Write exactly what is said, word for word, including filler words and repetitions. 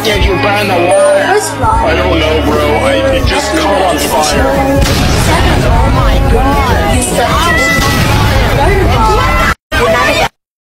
fuck did you burn the water? Where's Fly? I don't know, bro. I it just caught on fire.